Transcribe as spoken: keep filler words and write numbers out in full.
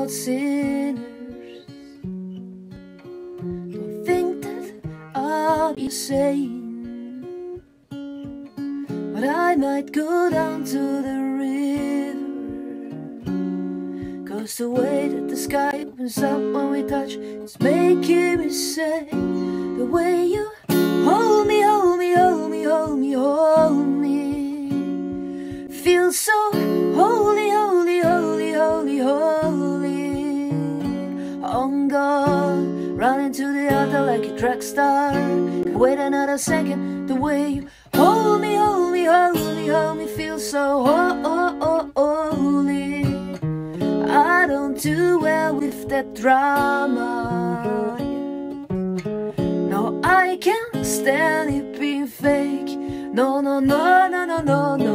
about sinners. Don't think that I'll be saying, but I might go down to the river, 'cause the way that the sky opens up when we touch, it's making me say, the way you hold me, hold me, hold me, hold me, hold me, feels so holy, holy, holy, holy, holy. On God, running to the altar like a track star. Wait another second, the way you hold me, hold me, hold me, hold me, feels so holy. I don't do well with that drama. No, I can't stand it being fake. No, no, no, no, no, no, no.